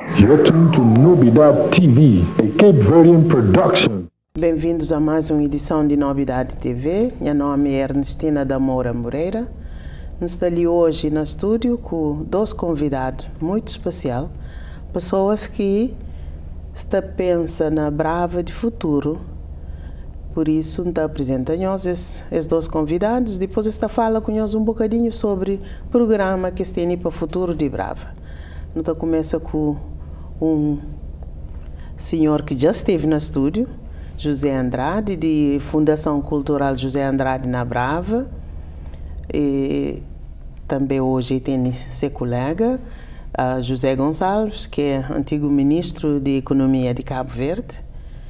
You're tuned to Novidade TV, a Cape Verdean production. Bem-vindos a mais uma edição de Novidade TV. Meu nome é Ernestina da Moura Moreira. Estou ali hoje no estúdio com dois convidados muito especiais, pessoas que estão pensando na brava de futuro. Por isso, então, apresenta-nos esses dois convidados. Depois, está fala com nós um bocadinho sobre o programa que tem para o futuro de Brava. Então, começa com um senhor que já esteve no estúdio, José Andrade, de Fundação Cultural José Andrade na Brava. E também hoje tem seu colega, José Gonçalves, que é antigo ministro de Economia de Cabo Verde.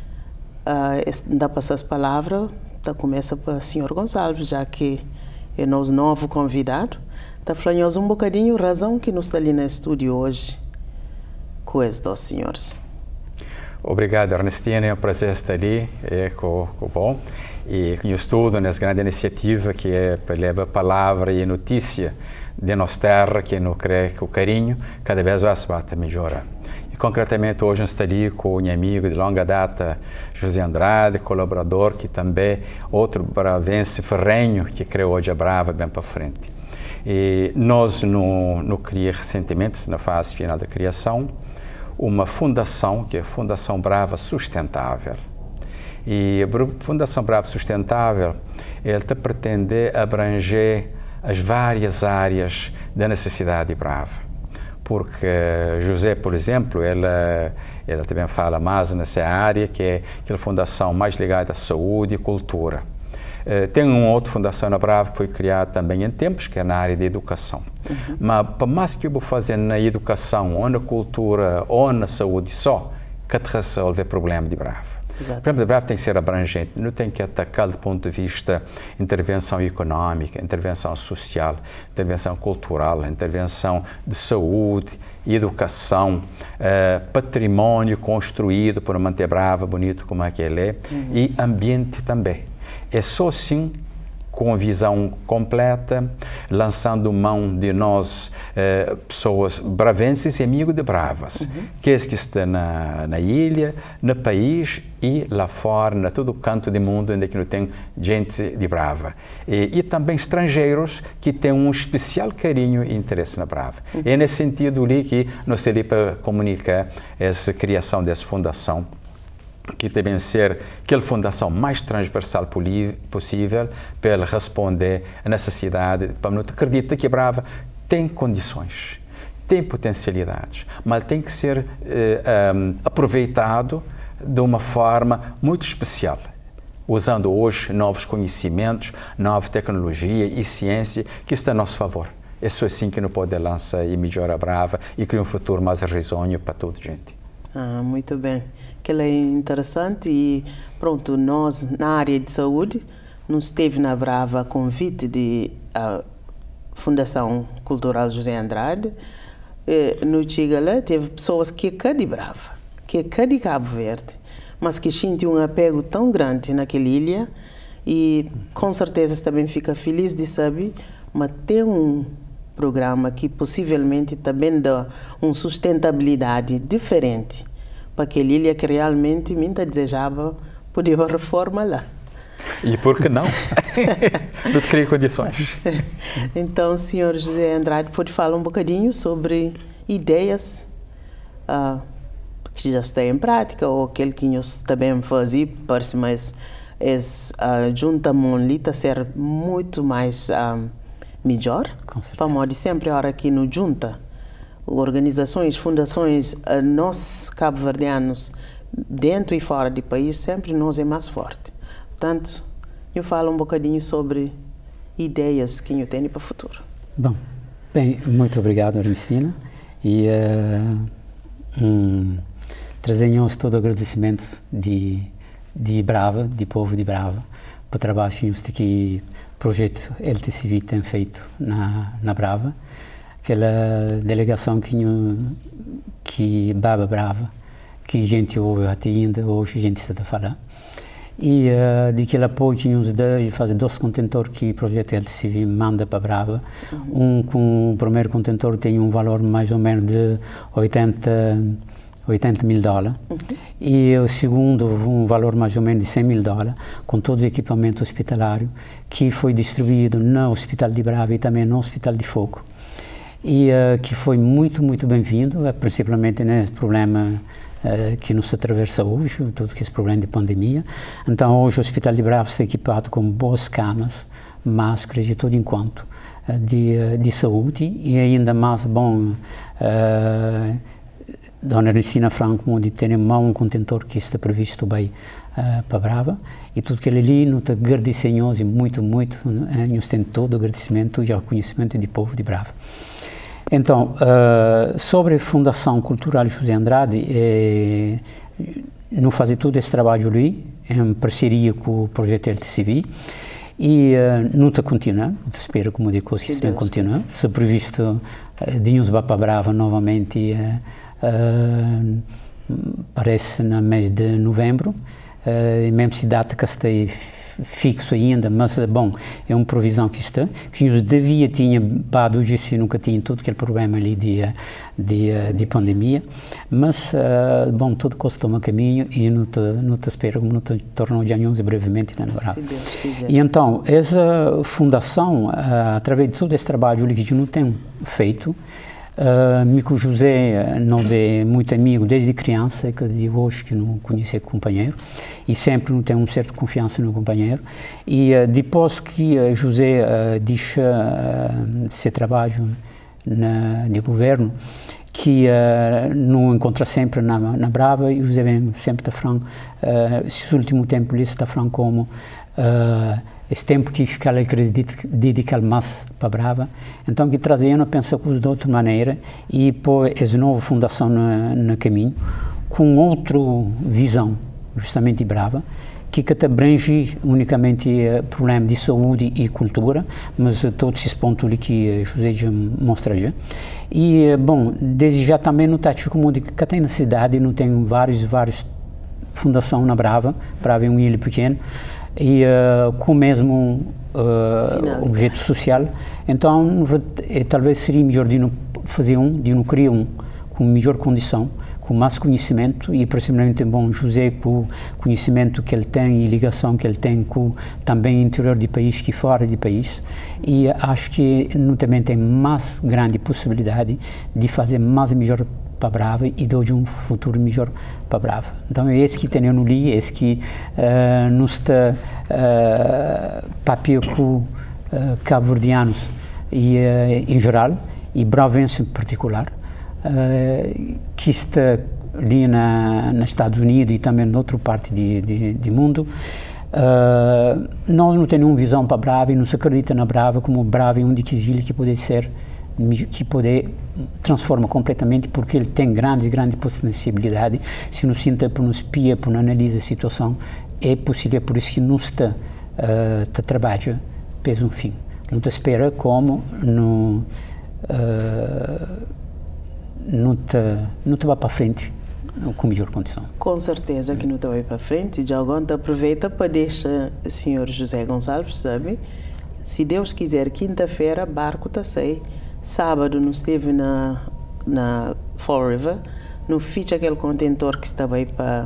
Dá para essas palavras, começa para o senhor Gonçalves, já que é nosso novo convidado. Está falando um bocadinho a razão que nos está ali no estúdio hoje com esses dois senhores. Obrigado, Ernestina. É um prazer estar ali com bom. E eu estudo nessa grande iniciativa que é para levar palavra e notícia de nossa terra, que nos crê com carinho, cada vez vai se melhorar. E concretamente hoje estou ali com o meu amigo de longa data, José Andrade, colaborador, que também outro bravense ferrenho, que criou hoje a Brava bem para frente. E nós não criamos recentemente, na fase final da criação, uma fundação, que é a Fundação Brava Sustentável. E a Fundação Brava Sustentável, ela pretende abranger as várias áreas da necessidade de Brava. Porque José, por exemplo, ela também fala mais nessa área, que é aquela fundação mais ligada à saúde e cultura. Tem uma outra fundação na Brava que foi criada também em tempos, que é na área da educação. Mas, para mais que eu vou fazer na educação, ou na cultura, ou na saúde só, que te resolve o problema de Brava. Exato. O problema de Brava tem que ser abrangente, não tem que atacar do ponto de vista intervenção económica, intervenção social, intervenção cultural, intervenção de saúde, educação, património construído para manter Brava bonito como é que ele é, e ambiente também. É só assim, com a visão completa, lançando mão de nós, pessoas bravenses e amigos de Bravas, que estão na ilha, no país e lá fora, em todo o canto do mundo onde não tem gente de Brava. E também estrangeiros que têm um especial carinho e interesse na Brava. É nesse sentido ali que nós temos para comunicar essa criação dessa fundação, que deve ser aquela fundação mais transversal possível para responder à necessidade, para não acreditar que a Brava tem condições, tem potencialidades, mas tem que ser aproveitado de uma forma muito especial, usando hoje novos conhecimentos, nova tecnologia e ciência que está a nosso favor. É só assim que não pode lançar e melhorar a Brava e criar um futuro mais risonho para toda a gente. Muito bem. Aquilo é interessante e pronto, nós na área de saúde nos esteve na Brava a convite da Fundação Cultural José Andrade. No Chigala teve pessoas que é cá de Brava, que é cá de Cabo Verde, mas que sentem um apego tão grande naquela ilha e com certeza também fica feliz de saber, mas tem um programa que possivelmente também dá uma sustentabilidade diferente para aquela ilha que realmente muito desejava poder uma reforma lá. E por que não? Não te cria condições. Então, o senhor José Andrade pode falar um bocadinho sobre ideias que já estão em prática ou aquele que nós também fazemos, parece mais junta monolita ser muito mais melhor. Para modo sempre a hora que nos junta organizações, fundações, nós cabo-verdianos, dentro e fora do país, sempre nós é mais forte. Portanto, eu falo um bocadinho sobre ideias que eu tenho para o futuro. Bom, bem, muito obrigado, Ernestina. E trazemos todo o agradecimento de Brava, de povo de Brava, para o trabalho que o projeto LTCV tem feito na Brava. Aquela delegação que Baba Brava, que a gente ouve até ainda hoje, a gente está a falar. e daquele apoio que nos dá e fazer 2 contentores que o projeto LTCV manda para Brava. Com o primeiro contentor tem um valor mais ou menos de 80 mil dólares, e o segundo um valor mais ou menos de 100 mil dólares, com todo o equipamento hospitalário que foi distribuído no Hospital de Brava e também no Hospital de Fogo, e que foi muito bem-vindo, principalmente nesse problema que nos atravessa hoje, todo esse problema de pandemia. Então hoje o Hospital de Brava está equipado com boas camas, máscaras e tudo enquanto de saúde, e ainda mais bom, Dona Ernestina Franco, onde temos um contentor que está previsto bem para Brava, e tudo que ele ali nos agradecemos muito, nos tem todo o agradecimento e o reconhecimento do povo de Brava. Então, sobre a Fundação Cultural José Andrade, nós fazemos todo esse trabalho ali, em parceria com o projeto LTCV, e não está continuando, não espero como de coisas que se continua. Se previsto de nos para Brava novamente, parece no mês de novembro, mesmo se data que está fixo ainda, mas bom, é uma provisão que está, que nos devia tinha dado hoje se nunca tinha todo aquele problema ali de pandemia, mas bom, tudo coisa toma caminho e não te espero como não te tornou de 11 brevemente na Brava. E então, essa fundação, através de todo esse trabalho que não tem feito, Mico José, nós é muito amigo desde criança, que de hoje que não conhece o companheiro, e sempre não tem uma certa confiança no companheiro, e depois que José deixa seu trabalho no governo, que não encontra sempre na Brava, e José vem sempre da Franco, esse último tempo ele está Franco como esse tempo que fica dedicado mais para Brava, então que trazendo pensa de outra maneira e pôr essa nova fundação no caminho com outra visão justamente de Brava, que abrange unicamente problema de saúde e cultura, mas todos esses pontos que José já mostra já. E bom, desde já também não está como de que tem na cidade, não tem várias fundações na Brava é um ilha pequeno, e com o mesmo objeto social, então talvez seria melhor de não fazer de não criar com melhor condição, com mais conhecimento, e principalmente bom José com o conhecimento que ele tem e ligação que ele tem com também interior do país que fora do país, e acho que não também tem mais grande possibilidade de fazer mais melhor para Brava e de hoje um futuro melhor para Brava. Então é esse que tenho no li, esse que nos está papel com cabo-verdianos e em geral e bravenses em particular, que está ali nos Estados Unidos e também em outra parte do mundo. Nós não temos uma visão para Brava e não se acredita na Brava como Brava é um daqueles que pode ser, que pode transforma completamente, porque ele tem grande possibilidade. Se nos sinta por nos espia, por nos analisa a situação, é possível, por isso que não está trabalha pesa um fim. Não te espera como não te vai para frente com melhor condição. Com certeza que não te vai para frente. Já agora aproveita para deixar o senhor José Gonçalves, sabe? Se Deus quiser, quinta-feira, barco está sair. Sábado não esteve na Fall River, não fiz aquele contentor que estava aí para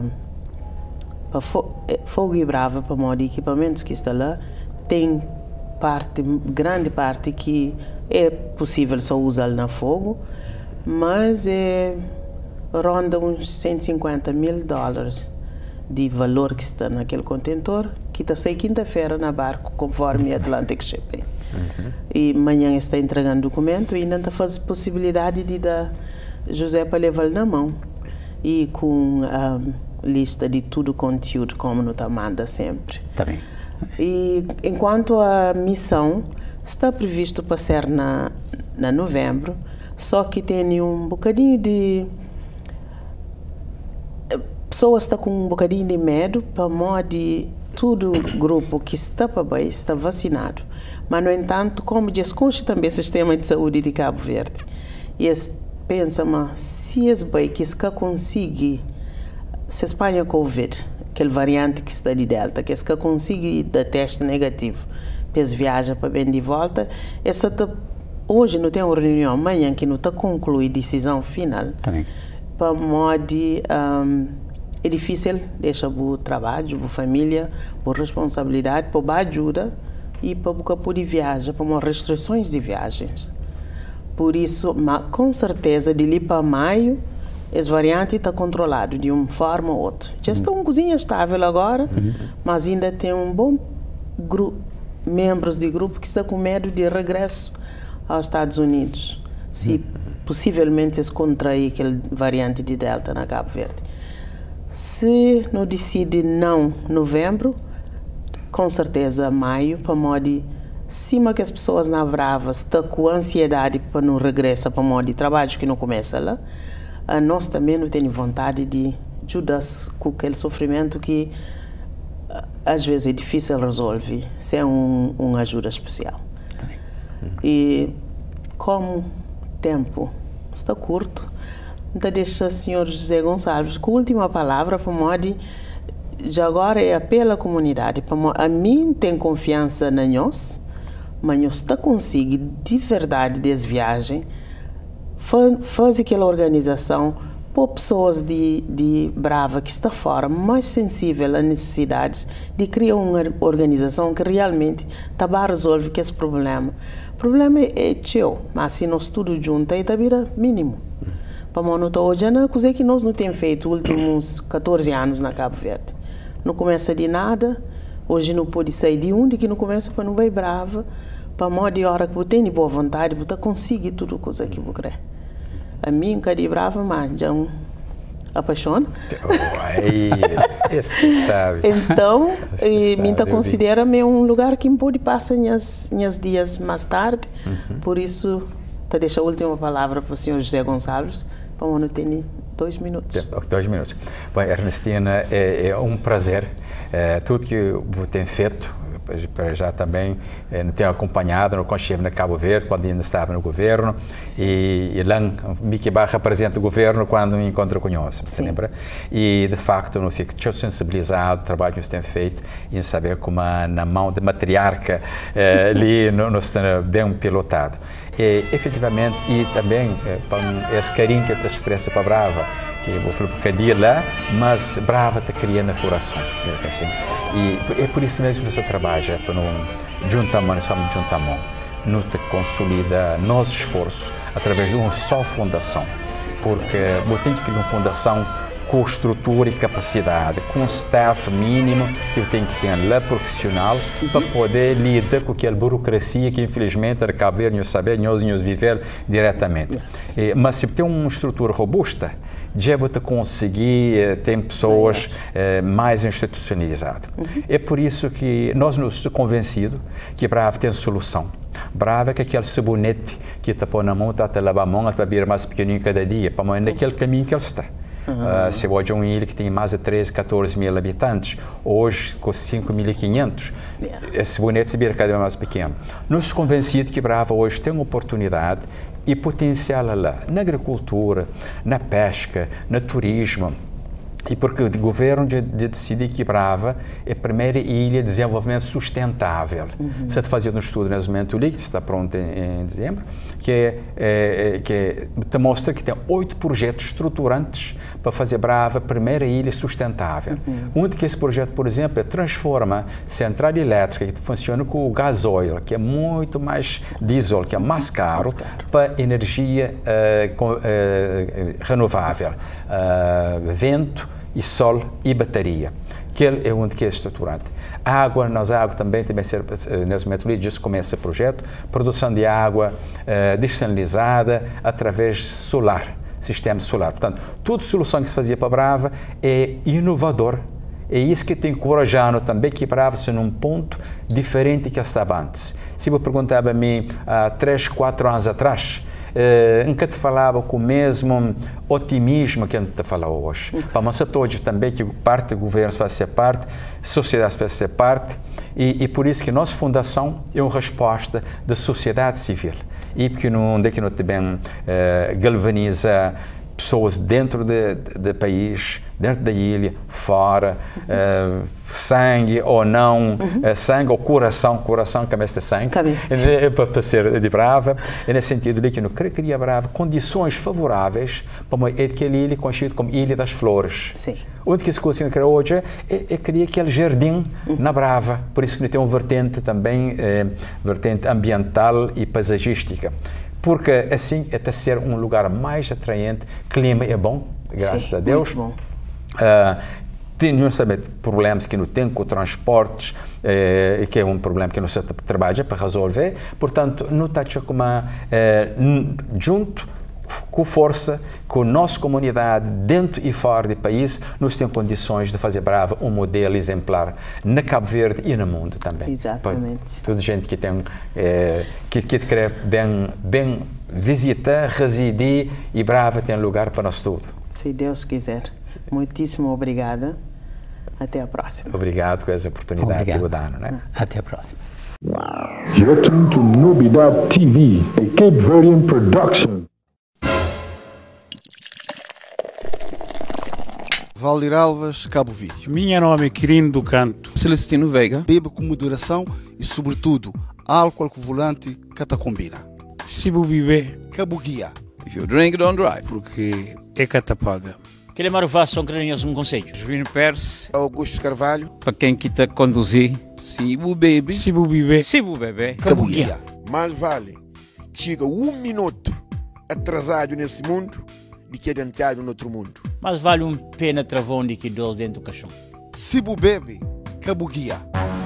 Fogo e Brava, para modo de equipamentos que está lá. Tem grande parte que é possível só usar na Fogo, mas ronda uns 150 mil dólares de valor que está naquele contentor, que está sair quinta-feira na barco, conforme Atlantic Shipping. E amanhã está entregando documento e ainda está fazendo possibilidade de dar José para levar na mão. E com a lista de tudo conteúdo, como não manda sempre. Tá bem. E enquanto a missão está previsto para ser na novembro, só que tem um bocadinho de... Pessoas estão com um bocadinho de medo, para modo de todo grupo que está para bem está vacinado. Mas, no entanto, como desconche também o sistema de saúde de Cabo Verde, e eles pensam, mas se esse bem que se consegue, se Espanha Covid, aquele variante que está de Delta, que se consegue dar teste negativo, depois viaja para bem de volta, hoje não tem uma reunião, amanhã que não está concluir decisão final, para modo é difícil deixar o trabalho, a família, a responsabilidade, para ajuda e para poder viajar, para restrições de viagens. Por isso, com certeza, de ali para maio, esse variante está controlado de uma forma ou outra. Já está uma cozinha estável agora, mas ainda tem um bom grupo, membros de grupo que estão com medo de regresso aos Estados Unidos, se possivelmente se contrair aquele variante de Delta na Cabo Verde. Se não decide não novembro, com certeza maio, para modo cima que as pessoas na Brava estão com ansiedade para não regressar para modo de trabalho que não começa lá, nós também não temos vontade de ajudar com aquele sofrimento que às vezes é difícil resolver sem uma ajuda especial. E como o tempo está curto, então deixa o senhor José Gonçalves com a última palavra para modo já agora é apelo à comunidade, para a mim tem confiança na nós, mas nós está conseguindo de verdade desviagem fazer aquela organização para pessoas de Brava que está fora, mais sensível às necessidades de criar uma organização que realmente está a resolver esse problema. O problema é teu, mas se nós tudo juntos, está vira mínimo. Para nós hoje, é coisa que nós não temos feito nos últimos 14 anos na Cabo Verde. Não começa de nada, hoje não pode sair de onde que não começa para não vai Brava, para modo de hora que você tem boa vontade, você consegue tudo coisa que você quer. A mim, cadê Brava, mas já apaixona. Então, mim considera-me um lugar que pode passar minhas dias mais tarde. Por isso, deixo a última palavra para o senhor José Gonçalves, para o ano ter 2 minutos. 2 minutos. Bom, Ernestina, é um prazer. Tudo que você tem feito, para já também nos tenho acompanhado no Conselho de Cabo Verde, quando ainda estava no governo, e lá me representa o governo quando me encontro com nós, se lembra? E, de facto, eu fico tão sensibilizado do trabalho que nós temos feito em saber como na mão da matriarca ali nós estamos bem pilotado. E, efetivamente, e também esse carinho que te expressa para Brava, que eu vou falar um bocadinho lá, mas Brava está criando a coração. Assim. E é por isso mesmo que o nosso trabalho, para não juntar a mão, nós vamos juntar a mão, não te consolida nosso esforço através de uma só fundação. Porque você tem que criar uma fundação com estrutura e capacidade, com staff mínimo que eu tenho que ter lá profissional para poder lidar com aquela burocracia que infelizmente a Cabo Verde não saber, nós viver diretamente. Mas se tem uma estrutura robusta, já você conseguir ter pessoas mais institucionalizadas. É por isso que nós nos estamos convencidos que Brava tem solução. Brava é que aquele sabonete que está pôr na mão, está a lavar a mão, está a vir mais pequenininho cada dia, para mim naquele caminho que ele está. Se hoje é uma ilha que tem mais de 13, 14 mil habitantes, hoje com 5.500, esse sabonete se vira cada vez mais pequeno. Nós estamos convencidos que Brava hoje tem uma oportunidade e potencial lá, na agricultura, na pesca, no turismo. E porque o governo decidiu que Brava é a primeira ilha de desenvolvimento sustentável. Se fazer um estudo nesse momento ali, que está pronto em dezembro, que mostra que tem 8 projetos estruturantes para fazer Brava a primeira ilha sustentável. Um desses projetos, por exemplo, é transforma central elétrica que funciona com o gasóleo, que é muito mais diesel, que é mais caro, para energia renovável, vento e sol e bateria, que é um que é estruturante. Água, água também ser, nesse método já se começa o projeto, produção de água dessalinizada através solar, sistema solar. Portanto, toda solução que se fazia para Brava é inovador. É isso que tem encorajado também que Brava seja num ponto diferente que estava antes. Se você perguntava a mim há 3, 4 anos atrás, nunca te falava com o mesmo otimismo que a gente te fala hoje. Para mostrar todos também que parte do governo faz ser parte, a sociedade faz ser parte, e por isso que a nossa fundação é uma resposta da sociedade civil. E porque não é que não também galvaniza pessoas dentro do país, dentro da ilha, fora, sangue ou não, sangue ou coração cabeça de sangue, para ser de Brava, e nesse sentido de que eu queria Brava condições favoráveis para aquela ilha conhecida como Ilha das Flores. Sim. Onde que se considera hoje, eu queria aquele jardim na Brava, por isso que tem uma vertente também, vertente ambiental e paisagística. Porque assim é até ser um lugar mais atraente, clima é bom, graças a Deus. Muito bom. Tem saber problemas que não tem com transportes, que é um problema que não se trabalha para resolver, portanto, não está como junto com força, com a nossa comunidade, dentro e fora do país, nós temos condições de fazer Brava um modelo exemplar na Cabo Verde e no mundo também. Exatamente. Toda gente que tem, que quer bem visitar, residir, e Brava tem lugar para nós tudo. Se Deus quiser. Muitíssimo obrigada. Até a próxima. Obrigado por essa oportunidade que eu dou, né? Até a próxima. You're tuned to Novidade TV, a Cape Verdean production. Valdir Alves, Cabo Verde. Meu nome é Quirino do Canto. Celestino Veiga. Bebe com moderação e, sobretudo, álcool com volante catacombina. Sibo Bibé. Cabo Guia. If you drink, don't drive. Porque é catapaga. Queremos levar São Carinhoso um conselho. Juíno Pérez. Augusto Carvalho. Para quem quita conduzir. Sibo Baby. Sibo Bibé. Sibo Bebê. Cabo Guia. Mais vale chega 1 minuto atrasado nesse mundo do que adiantado no outro mundo. Mas vale um pena travão de que 2 dentro do caixão. Sibo Baby. Cabo Guia.